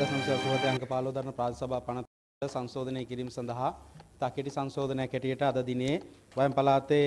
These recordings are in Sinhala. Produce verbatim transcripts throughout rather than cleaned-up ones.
දශම අසූ අංක පහළොව දරන ප්‍රාදේශ සභා පනත සංශෝධනය කිරීම සඳහා තකෙටි සංශෝධනයක් හැටියට අද දිනේ වයම් පළාතේ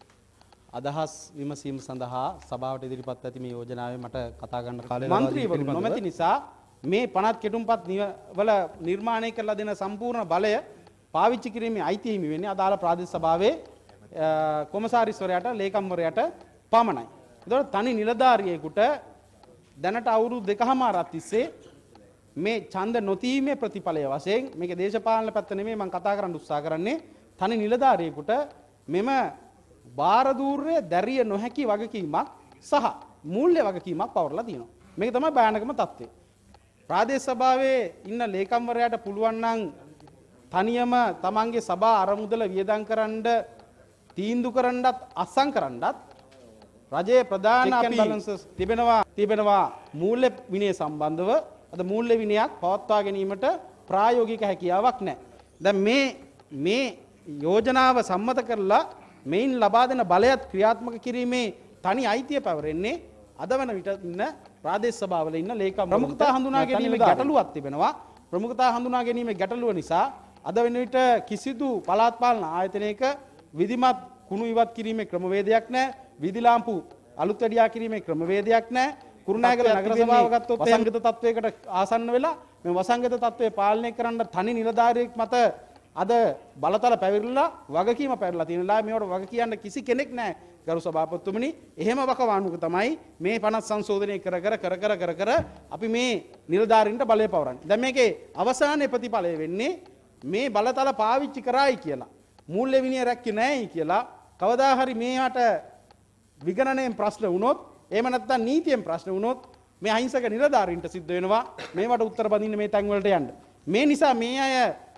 අදහස් විමසීම සඳහා සභාවට ඉදිරිපත් ඇති මේ යෝජනාවේ මට කතා කරන්න කාලය ලබා මන්ත්‍රීවරු නොමැති නිසා මේ පනත් කෙටුම්පත් වල නිර්මාණය කරලා දෙන සම්පූර්ණ බලය පාවිච්චි කිරීමේ අයිතිය හිමි වෙන්නේ අදාළ ප්‍රාදේශ සභාවේ කොමසාරිස්වරයාට ලේකම්වරයාට පමණයි. ඒතකොට තනි නිලධාරියෙකුට දැනට අවුරුදු දෙකමාරක් තිස්සේ මේ ඡන්ද නොතීමේ ප්‍රතිඵලය වශයෙන් මේක දේශපාලන පැත්ත නෙමෙයි මම කතා කරන්න උත්සාහ කරන්නේ තනි නිලධාරියෙකුට මෙම බාරදූර්ය දැරිය නොහැකි වගකීමක් සහ මූල්‍ය වගකීමක් පවරලා තියෙනවා. මේක තමයි භයානකම තත්ත්වය. ප්‍රාදේශ සභාවේ ඉන්න ලේකම්වරයාට පුළුවන් නම් තනියම තමන්ගේ සභා අරමුදල වියදම් කරන්න තීන්දුව කරන්නත් අත්සන් කරන්නත් රජයේ ප්‍රධාන අපි තිබෙනවා තිබෙනවා මූල්‍ය විනය සම්බන්ධව අද මූල්‍ය විනයක් පවත්වා ගැනීමට ප්‍රායෝගික හැකියාවක් නැහැ. දැන් මේ මේ යෝජනාව සම්මත කරලා මේන් ලබා දෙන බලයත් ක්‍රියාත්මක කිරීමේ තනි අයිතිය පැවරෙන්නේ අද වන විට ඉන්න ප්‍රාදේශ සභාවල ඉන්න ලේකම් ප්‍රමුඛතා හඳුනා ගැනීමේ ගැටලුවක් තිබෙනවා. ප්‍රමුඛතා හඳුනා ගැනීමේ ගැටලුව නිසා අද වෙන විට කිසිදු පළාත් පාලන ආයතනයක විධිමත් කුණු ඉවත් කිරීමේ ක්‍රමවේදයක් නැහැ. විධි ලාම්පු අලුත් වැඩියා කිරීමේ ක්‍රමවේදයක් නැහැ. කුරුණෑගල නගර සභාව ගත්තොත් වසංගත තත්වයකට ආසන්න වෙලා මේ වසංගත තත්වය පාලනය කරන්න තනි නිලධාරියෙක් මත අද බලතල පැවිරලා වගකීම පැවරලා තියෙනවා. මේවට වග කියන්න කිසි කෙනෙක් නැහැ ගරු සභාපතිතුමනි. එහෙම වකවානුවක තමයි මේ පනත් සංශෝධනය කර කර කර කර කර කර අපි මේ නිලධාරීන්ට බලය පවරන්නේ. දැන් මේකේ අවසානයේ ප්‍රතිඵලය වෙන්නේ මේ බලතල පාවිච්චි කරායි කියලා මූල්‍ය විනය රැක්කේ නැහැයි කියලා කවදා හරි මේකට විගණනයෙන් ප්‍රශ්න වුණොත් එහෙම නැත්නම් නීතියෙන් ප්‍රශ්න වුණොත් මේ අහිංසක නිලධාරීන්ට සිද්ධ වෙනවා මේවට උත්තර බඳින්න මේ තැන් වලට යන්න. මේ නිසා මේ අය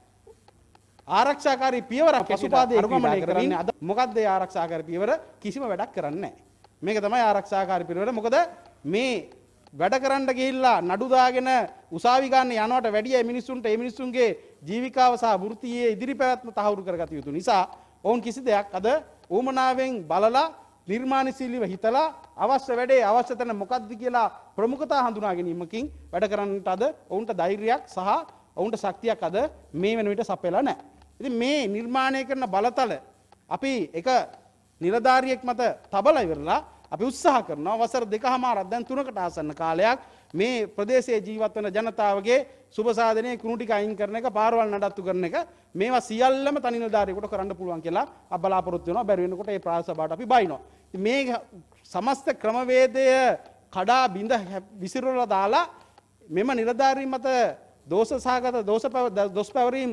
ආරක්ෂාකාරී පියවරක් පසුපාදේ අනුගමනය කරන්නේ අද මොකද්ද ඒ ආරක්ෂාකාරී පියවර කිසිම වැඩක් කරන්නේ නැහැ. මේක තමයි ආරක්ෂාකාරී පියවර. මොකද මේ වැඩ කරන්න ගිහිල්ලා නඩු දාගෙන උසාවි ගන්න යනවට වැඩිය මිනිස්සුන්ට ඒ මිනිස්සුන්ගේ ජීවිකාව සහ වෘත්තීයේ ඉදිරි පැවැත්ම තහවුරු කරගත යුතු නිසා ඔවුන් කිසි දෙයක් අද ඌමනාවෙන් බලලා නිර්මාණශීලීව හිතලා අවශ්‍ය වැඩේ අවශ්‍ය තැන මොකක්ද කියලා ප්‍රමුඛතා හඳුනා ගැනීමකින් වැඩ කරන්නට අද ඔවුන්ට ධෛර්යයක් සහ ඔවුන්ට ශක්තියක් අද මේ වෙන විට සපයලා නැහැ. ඉතින් මේ නිර්මාණය කරන බලතල අපි එක නිලධාරියෙක් මත තබලා ඉවරලා අපි උත්සාහ කරනවා වසර දෙකමාරක් දැන් තුනකට ආසන්න කාලයක් මේ ප්‍රදේශයේ ජීවත් වෙන ජනතාවගේ සුබ සාධනයේ කුණු ටික අයින් කරන එක පාරවල් නඩත්තු කරන එක මේවා සියල්ලම තනි නිලධාරියෙකුට කරන්න පුළුවන් කියලා අප බලාපොරොත්තු වෙනවා. බැරි වෙනකොට ඒ ප්‍රාදේශ සභාවට අපි බයිනවා. මේ සමස්ත ක්‍රමවේදය කඩා බිඳ විසිරවලා දාලා මෙම නිලධාරීන් මත දෝෂ සහගත දෝෂ දොස් පැවරීම්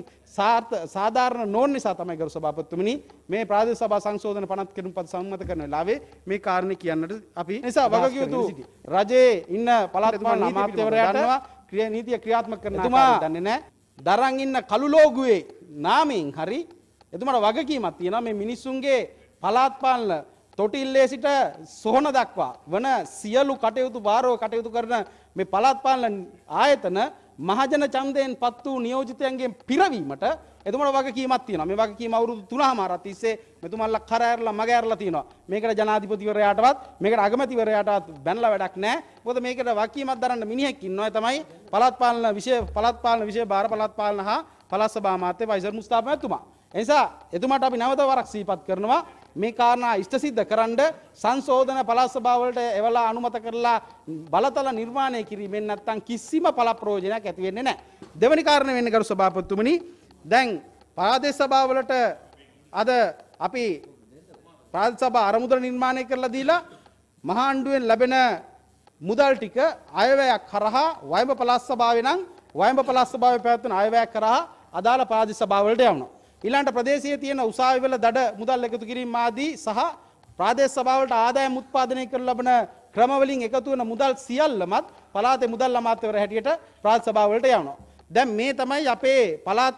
සාධාරණ නොවන නිසා තමයි ගරු සභාපතිතුමනි මේ ප්‍රාදේශ සභා සංශෝධන පනත් කෙටුම්පත් සම්මත කරන වෙලාවේ මේ කාරණේ කියන්නට අපි නිසා වගකිය යුතු රජයේ ඉන්න පළාත් පාලන අමාත්‍යවරයාට ක්‍රියා නීතිය ක්‍රියාත්මක කරන ආකාරය දන්නේ නැහැ. දරන් ඉන්න කළු ලෝගුවේ නාමයෙන් හරි එතුමාට වගකීමක් තියෙනවා මේ මිනිස්සුන්ගේ පළාත් පාලන තොටිල්ලේ සිට සොහන දක්වා වන සියලු කටයුතු බාරව කටයුතු කරන මේ පළාත් පාලන ආයතන මහජන ඡන්දයෙන් පත් වූ නියෝජිතයන්ගෙන් පිරවීමට එතුමාට වගකීමක් තියෙනවා. මේ වගකීම අවුරුදු තුනමාරක් තිස්සේ මෙතුමන්ලා කර ඇරලා මග ඇරලා තියෙනවා. මේකට ජනාධිපතිවරයාටවත් මේකට අගමැතිවරයාටවත් බැනලා වැඩක් නැහැ. මොකද මේකට වගකීමක් දරන්න මිනිහෙක් ඉන්නවා. ඒ තමයි පළාත් පාලන විෂය පළාත් පාලන විෂය බාර පළාත් පාලන හා පළාත් සභා අමාත්‍ය වෛසර් මුස්තාෆා මැතිතුමා. ඒ නිසා එතුමාට අපි නැවත වරක් සිහිපත් කරනවා මේ කාරණා ඉෂ්ට සිද්ධ කරන්න සංශෝධන පළාත් සභාව වලට එවලා අනුමත කරලා බලතල නිර්මාණය කිරීමෙන් නැත්තම් කිසිම පළ ප්‍රයෝජනයක් ඇති වෙන්නේ නැහැ. දෙවැනි කාරණේ වෙන්නේ ගරු සභාපතිතුමනි දැන් ප්‍රාදේශ සභාව වලට අද අපි ප්‍රාදේශ සභා අරමුදල නිර්මාණය කරලා දීලා මහා ආණ්ඩුවෙන් ලැබෙන මුදල් ටික අයවැයක් කරහා වයඹ පළාත් සභාවේ නම් වයඹ පළාත් සභාවේ පැවැත්වෙන අයවැයක් කරහා අදාළ ප්‍රාදේශ සභාව වලට යවනවා. ඊළඟට ප්‍රදේශයේ තියෙන උසාවි වල දඩ මුදල් එකතු කිරීම ආදී සහ ප්‍රාදේශ සභාව වලට ආදායම් උත්පාදනය කර ලබන ක්‍රම වලින් එකතු වෙන මුදල් සියල්ලමත් පළාතේ මුදල් අමාත්‍යවර හැටියට ප්‍රාදේශ සභාව වලට යවනවා. දැන් මේ තමයි අපේ පළාත්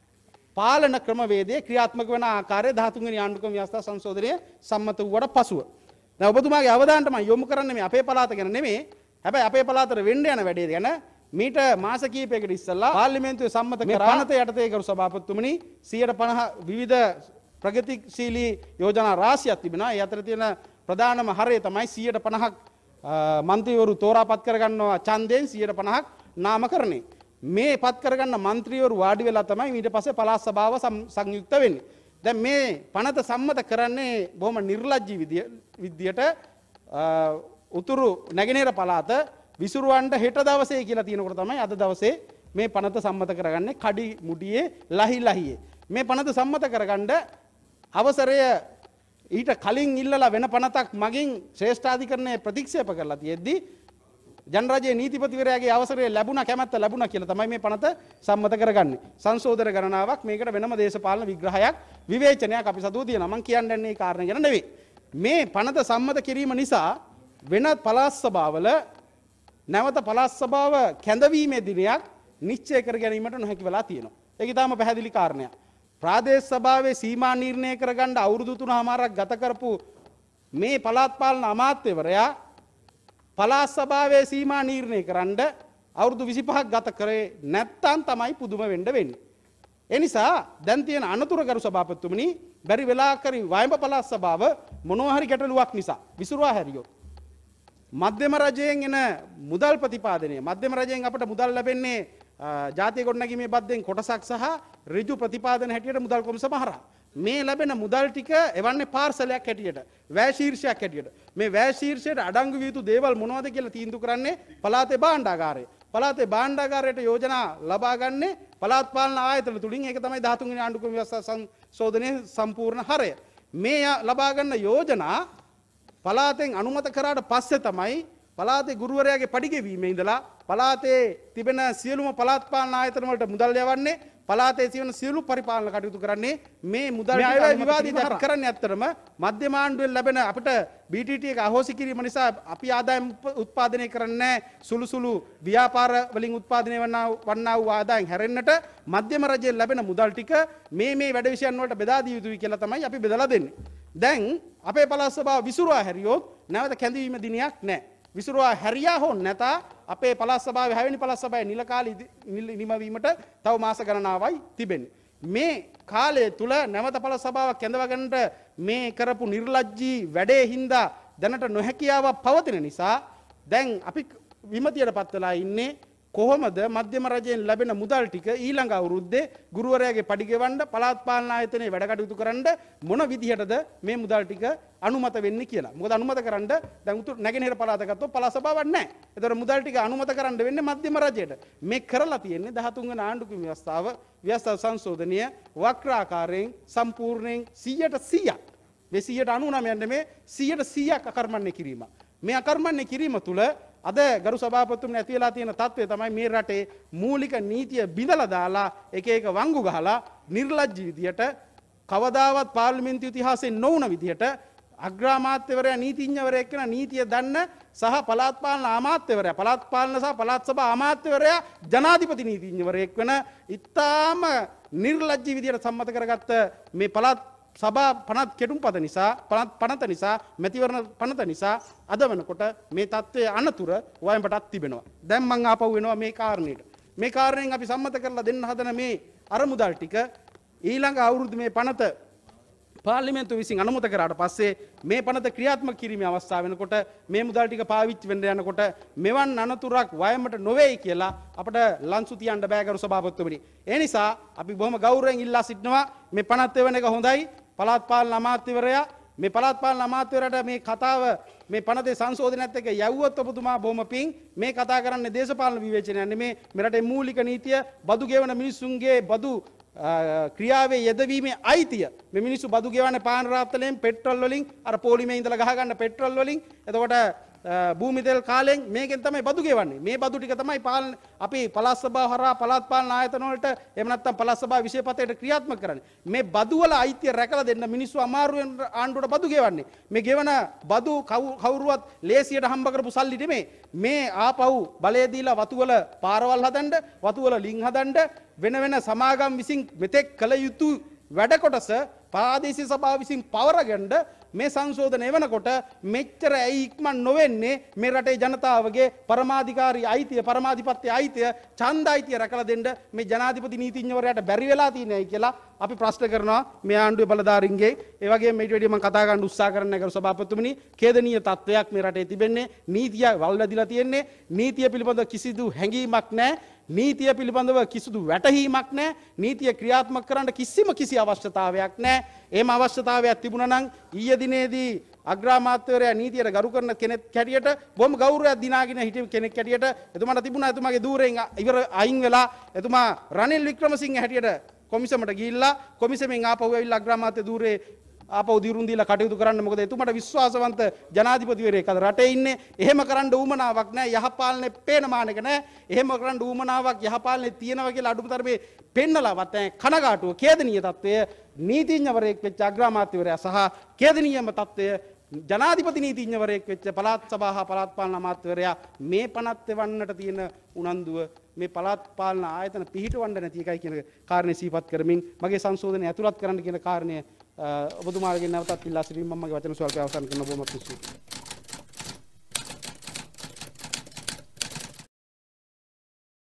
පාලන ක්‍රමවේදයේ ක්‍රියාත්මක වන ආකාරය දහතුන් වෙනි ආණ්ඩුක්‍රම ව්‍යවස්ථා සංශෝධනය සම්මත වූවට පසුව. දැන් ඔබතුමාගේ අවධානයට මම යොමු කරන්නේ මේ අපේ පළාත ගැන නෙමෙයි. හැබැයි අපේ පළාතට වෙන්න යන වැඩේ ගැන මීට මාස කිහිපයකට ඉස්සෙල්ලා පාර්ලිමේන්තුවේ සම්මත කරා පනත යටතේ ගරු සභාපතිතුමනි සියයට පනහ විවිධ ප්‍රගතිශීලී යෝජනා රාශියක් තිබෙනවා. ඒ අතර තියෙන ප්‍රධානම හරය තමයි සියයට පනහක් මන්ත්‍රීවරු තෝරාපත් කරගන්නවා ඡන්දයෙන් සියයට පනහක් නාමකරණය. මේ පත් කරගන්න മന്ത്രിවරු වාඩි වෙලා තමයි ඊට පස්සේ පළාත් සභාව සංයුක්ත වෙන්නේ. දැන් මේ පනත සම්මත කරන්නේ බොහොම නිර්ලජ්ජී විදියට උතුරු නැගෙනහිර පළාත විසුරුවන්ට හෙට දවසේ කියලා තියෙනකොට තමයි අද දවසේ මේ පනත සම්මත කරගන්නේ කඩි මුඩියේ ලහි ලහියේ. මේ පනත සම්මත කරගන්න අවසරය ඊට කලින් ඉල්ලලා වෙන පනතක් මගින් ශ්‍රේෂ්ඨාධිකරණය ප්‍රතික්ෂේප කරලා තියෙද්දි ජනරජයේ නීතිපතිවරයාගේ අවසරය ලැබුණා කැමැත්ත ලැබුණා කියලා තමයි මේ පනත සම්මත කරගන්නේ. සංශෝධන ගණනාවක් මේකට වෙනම දේශපාලන විග්‍රහයක් විවේචනයක් අපි සතුව තියෙනවා. මම කියන්නේ මේ කාරණේ ගැන නෙවෙයි. මේ පනත සම්මත කිරීම නිසා වෙනත් පළාත් සභාවල නැවත පළාත් සභාව කැඳවීමේ දිනයක් නිශ්චය කර ගැනීමට නොහැකි වෙලා තියෙනවා. ඒක ඊටාම පැහැදිලි කාරණයක්. ප්‍රාදේශ සභාවේ සීමා නිර්ණය කරගන්න අවුරුදු තුනමාරක් ගත කරපු මේ පළාත් පාලන අමාත්‍යවරයා පළාත් සභාවේ සීමා නිර්ණය කරන්න අවුරුදු විසිපහක් ගත කරේ නැත්තම් තමයි පුදුම වෙන්න වෙන්නේ. ඒ නිසා දැන් තියෙන අනතුරු ගරු සභාපතිතුමනි බැරි වෙලා කරි වයඹ පළාත් සභාව මොනවා හරි ගැටලුවක් නිසා විසිරුවා හැරියොත් මධ්‍යම රජයෙන් එන මුදල් ප්‍රතිපාදනය මධ්‍යම රජයෙන් අපට මුදල් ලැබෙන්නේ ජාතිය ගොඩනැගීමේ බද්දෙන් කොටසක් සහ ඍජු ප්‍රතිපාදන හැටියට මුදල් කොමිසම හරහා මේ ලැබෙන මුදල් ටික එවන්නේ පාර්සලයක් හැටියට වැය ශීර්ෂයක් හැටියට මේ වැය ශීර්ෂයට අඩංගු විය යුතු දේවල් මොනවද කියලා තීන්දුව කරන්නේ පළාතේ භාණ්ඩාගාරය. පළාතේ භාණ්ඩාගාරයට යෝජනා ලබා ගන්නේ පළාත් පාලන ආයතන තුලින්. ඒක තමයි දහතුන් වෙනි ආණ්ඩුක්‍රම ව්‍යවස්ථා සංශෝධනයේ සම්පූර්ණ හරය. මේ ලබා ගන්න යෝජනා පළාතෙන් අනුමත කරාට පස්සේ තමයි පළාතේ ගුරුවරයාගේ පඩිගෙවීමේ ඉඳලා පළාතේ තිබෙන සියලුම පළාත් පාලන ආයතන වලට මුදල් යවන්නේ පළාතේ තියෙන සියලු පරිපාලන කටයුතු කරන්නේ මේ මුදල් ටික විවාදිත කරන්නේ. ඇත්තටම මධ්‍යම ආණ්ඩුවෙන් ලැබෙන අපිට බී ටී ටී එක අහෝසි කිරීම නිසා අපි ආදායම් උත්පාදනය කරන්නේ සුළු සුළු ව්‍යාපාර වලින් උත්පාදනය වන්නා වූ ආදායම් හැරෙන්නට මධ්‍යම රජයෙන් ලැබෙන මුදල් ටික මේ මේ වැඩ විෂයන් වලට බෙදා දිය යුතුයි කියලා තමයි අපි බෙදලා දෙන්නේ. දැන් අපේ පළාත් සභාව විසිරුවා හැරියොත් නැවත කැඳවීම දිනයක් නැහැ. විසිරුවා හැරියා හෝ නැතා අපේ පළාත් සභාවේ හයවෙනි පළාත් සභාවේ නිල කාලය නිමවීමට තව මාස ගණනාවයි තිබෙන්නේ. මේ කාලය තුල නැවත පළාත් සභාවක් කැඳවගන්නට මේ කරපු නිර්ලජ්ජී වැඩේ හින්දා දැනට නොහැකියාවක් පවතින නිසා දැන් අපි විමතියටපත් වෙලා ඉන්නේ කොහොමද මධ්‍යම රජයෙන් ලැබෙන මුදල් ටික ඊළඟ අවුරුද්දේ ගුරුවරයාගේ පඩි ගෙවන්න පළාත් පාලන ආයතනයේ වැඩ කටයුතු කරන්න මොන විදිහටද මේ මුදල් ටික අනුමත වෙන්නේ කියලා. මොකද අනුමත කරන්න දැන් උතුරු නැගෙනහිර පළාත ගත්තොත් පළාත් සභාවක් නැහැ. ඒතර මුදල් ටික අනුමත කරන්න වෙන්නේ මධ්‍යම රජයට. මේ කරලා තියෙන්නේ දහතුන් වෙනි ආණ්ඩුක්‍රම ව්‍යවස්ථාව ව්‍යවස්ථා සංශෝධනය වක්‍රාකාරයෙන් සම්පූර්ණයෙන් සීයට සීයක් මේ සීයට අනූනවයක් නෙමේ සීයට සීයක් අකර්මණ්‍ය කිරීම. මේ අකර්මණ්‍ය කිරීම තුල අද ගරු සභාපතිතුමනි ඇති වෙලා තියෙන තත්ත්වය තමයි මේ රටේ මූලික නීතිය බිඳලා දාලා එක එක වංගු ගහලා නිර්ලජ්ජ විදියට කවදාවත් පාර්ලිමේන්තු ඉතිහාසයේ නොවුන විදියට අග්‍රාමාත්‍යවරයා නීතිඥවරයෙක් වෙන නීතිය දන්න සහ පළාත් පාලන අමාත්‍යවරයා පළාත් පාලන සහ පළාත් සභා අමාත්‍යවරයා ජනාධිපති නීතිඥවරයෙක් වෙන ඉතාම නිර්ලජ්ජ විදියට සම්මත කරගත්ත මේ පළාත් සභා පනත් කෙටුම්පත නිසා පනත් පනත නිසා මැතිවරණ පනත නිසා අද වෙනකොට මේ තත්ත්වයේ අනතුර වයඹටත් තිබෙනවා. දැන් මම ආපහු වෙනවා මේ කාරණේට. මේ කාරණයෙන් අපි සම්මත කරලා දෙන්න හදන මේ අරමුදල් ටික ඊළඟ අවුරුදු මේ පනත පාර්ලිමේන්තුව විසින් අනුමත කරාට පස්සේ මේ පනත ක්‍රියාත්මක කිරීමේ අවස්ථාව වෙනකොට මේ මුදල් ටික පාවිච්චි වෙන්න යනකොට මෙවන් අනතුරක් වයඹට නොවේයි කියලා අපිට ලන්සු තියන්න බෑ ගරු සභාපතිතුමනි. ඒ නිසා අපි බොහොම ගෞරවයෙන් ඉල්ලා සිටිනවා මේ පනත් වෙන එක හොඳයි. පළාත් පාලන අමාත්‍යවරයා මේ පළාත් පාලන අමාත්‍යවරයාට මේ කතාව මේ පනතේ සංශෝධනයත් එක්ක යවුවොත් ඔබතුමා බොහොම පිං මේ කතා කරන්නේ දේශපාලන විවේචනයක් නෙමේ මේ රටේ මූලික නීතිය බදු ගෙවන මිනිසුන්ගේ බදු ක්‍රියාවේ යෙදවීමේ අයිතිය මේ මිනිස්සු බදු ගෙවන්නේ පාන් රාත්තලෙන් පෙට්‍රල් වලින් අර පොලිමේ ඉඳලා ගහ ගන්න පෙට්‍රල් වලින් එතකොට භූමි තෙල් කාලෙන් මේකෙන් තමයි බදු ගෙවන්නේ. මේ බදු ටික තමයි පාලන අපි පළාත් සභාව හරහා පළාත් පාලන ආයතන වලට එහෙම නැත්නම් පළාත් සභාව විශේෂපතේට ක්‍රියාත්මක කරන්නේ. මේ බදු වල අයිතිය රැකලා දෙන්න මිනිස්සු අමාරුවෙන් ආණ්ඩුවට බදු ගෙවන්නේ. මේ ගෙවන බදු කවුරුවත් ලේසියට හම්බ කරපු සල්ලි නෙමේ. මේ ආපහු බලය දීලා වතු වල පාරවල් හදන්න, වතු වල ලිං හදන්න වෙන වෙන සමාගම් විසින් මෙතෙක් කළ යුතු වැඩ කොටස ප්‍රාදේශීය සභාව විසින් පවරගන්න මේ සංශෝධනය වෙනකොට මෙච්චර ඇයි ඉක්මන් නොවෙන්නේ මේ රටේ ජනතාවගේ පරමාධිකාරී අයිතිය පරමාධිපත්‍ය අයිතිය ඡන්ද අයිතිය රැකලා දෙන්න මේ ජනාධිපති නීතිඥවරයාට බැරි වෙලා තියෙනයි කියලා අපි ප්‍රශ්න කරනවා මේ ආණ්ඩුවේ බලධාරීන්ගේ. ඒ වගේම මේ ඊට මම කතා කරන්න උත්සාහ කරන කරු සභාපතිතුමනි ඛේදනීය තත්වයක් මේ රටේ තිබෙන්නේ. නීතිය වල් වැදිලා තියෙන්නේ. නීතිය පිළිබඳ කිසිදු හැඟීමක් නැහැ. නීතිය පිළිබඳව කිසිදු වැටහීමක් නැහැ. නීතිය ක්‍රියාත්මක කරන්න කිසිම කිසි අවශ්‍යතාවයක් නැහැ. එහෙම අවශ්‍යතාවයක් තිබුණා නම් ඊයේ දිනේදී අග්‍රාමාත්‍යවරයා නීතියට ගරු කරන කෙනෙක් හැටියට බොහොම ගෞරවයක් දිනාගෙන හිටිය කෙනෙක් හැටියට එතුමාට තිබුණා එතුමාගේ ධූරයෙන් ඉවර අයින් වෙලා එතුමා රනිල් වික්‍රමසිංහ හැටියට කොමිසමට ගිහිල්ලා කොමිසමෙන් ආපහු ඇවිල්ලා අග්‍රාමාත්‍ය ධූරේ ආපහු දිරුන් දීලා කටයුතු කරන්න. මොකද එතුමාට විශ්වාසවන්ත ජනාධිපතිවරයෙක් අද රටේ ඉන්නේ. එහෙම කරන්න උවමනාවක් නැහැ. යහපාලනේ පේන මානක නැහැ. එහෙම කරන්න උවමනාවක් යහපාලනේ තියෙනවා කියලා අඩුම තරමේ පෙන්නලවත් නැහැ. කනගාටුව ඛේදනීය තත්වය නීතිඥවරයෙක් වෙච්ච අග්‍රාමාත්‍යවරයා සහ ඛේදනීයම තත්වය ජනාධිපති නීතිඥවරයෙක් වෙච්ච පළාත් සභා හා පළාත් පාලන අමාත්‍යවරයා මේ පනත් එවන්නට තියෙන උනන්දුව මේ පළාත් පාලන ආයතන පිහිටවන්න නැති එකයි කියන කාරණේ සිහිපත් කරමින් මගේ සංශෝධනය ඇතුළත් කරන්න කියන කාරණය ඔබතුමාගෙන් නැවතත් ඉල්ලා සිටින්න මම මගේ වචන ස්වල්පය අවසන් කරන බොහොම ස්තුතියි.